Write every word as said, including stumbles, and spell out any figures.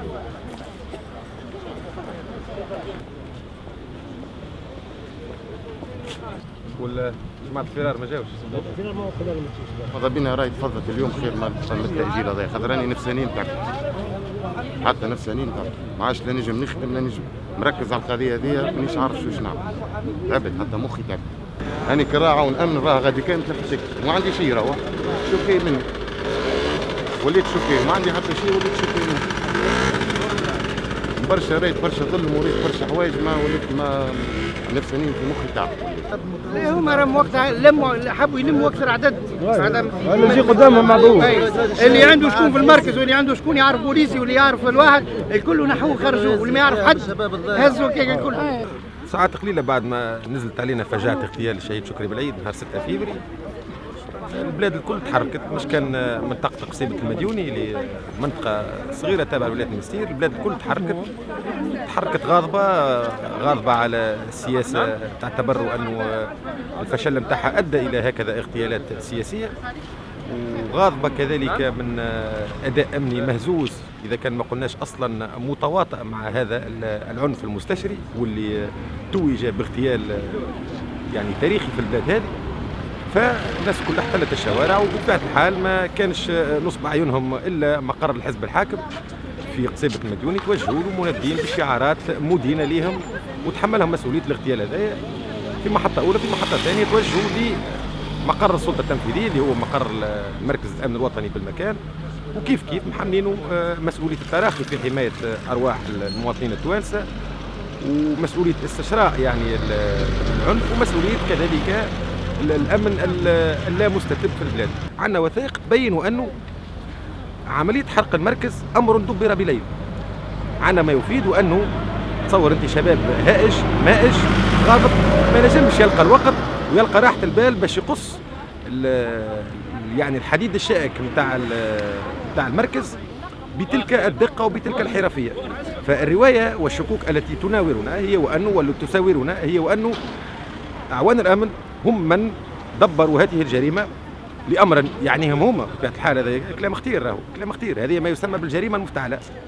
ولا جماعة الفرار ما جاوش؟ الفرار ما وصلنا له. ماذا بينا راهي تفضل اليوم خير من التأجيل هذا، خاطر راني نفساني نتعب، حتى نفساني نتعب، ما عادش لا نجم نخدم لا نجم مركز على القضية هذه، مانيش عارف شوش نعمل، تعبت حتى مخي تعب. أنا كراعة ونأمن راه غادي كان تلفتك، ما عندي شيء راهو، شوكي مني. وليت شوكي، ما عندي حتى شيء وليت شوكي مني. برشا ريت برشا ظلم وريت برشا حوايج ما وليت ما نفساني في مخي تعب. هما راهم وقتها لموا حبوا يلموا اكثر عدد. اللي يجي قدامهم معروف. اللي عنده شكون في المركز واللي عنده شكون يعرف بوليسي واللي يعرف الواحد الكل نحوه خرجوه واللي ما يعرف حد هزوا كيكا الكل. ساعات قليلة بعد ما نزلت علينا فجاعة اغتيال الشهيد شكري بالعيد نهار ستة فبراير، البلاد الكل تحركت، مش كان منطقة قصيبة المديوني اللي منطقة صغيرة تابعة لولاية المستير، البلاد الكل تحركت تحركت غاضبة غاضبة على السياسة، تعتبر أنه الفشل نتاعها أدى إلى هكذا اغتيالات سياسية، وغاضبة كذلك من أداء أمني مهزوز إذا كان ما قلناش أصلا متواطئ مع هذا العنف المستشري واللي توج باغتيال يعني تاريخي في البلاد هذه. فالناس كلها احتلت الشوارع، وبطبيعة الحال ما كانش نصب أعينهم إلا مقر الحزب الحاكم في قصيبة المديوني، توجهوا له منادين بشعارات مدينة لهم وتحملهم مسؤولية الاغتيال هذايا. في محطة أولى، في محطة ثانية توجهوا لمقر السلطة التنفيذية اللي هو مقر مركز الأمن الوطني بالمكان، وكيف كيف محملينه مسؤولية التراخي في حماية أرواح المواطنين التوانسة، ومسؤولية استشراء يعني العنف، ومسؤولية كذلك الامن اللا مستتب في البلاد. عندنا وثائق تبين انه عمليه حرق المركز امر دبر بليل. عندنا ما يفيد انه تصور انت شباب هائج مائج غاضب ما نجمش يلقى الوقت ويلقى راحه البال باش يقص يعني الحديد الشائك نتاع نتاع المركز بتلك الدقه وبتلك الحرفيه. فالروايه والشكوك التي تناورنا هي وانه والتي تساورنا هي وانه اعوان الامن هم من دبروا هذه الجريمه لامر يعنيهم هما. بطبيعه الحال هذا كلام خطير، راهو كلام خطير، هذه ما يسمى بالجريمه المفتعله.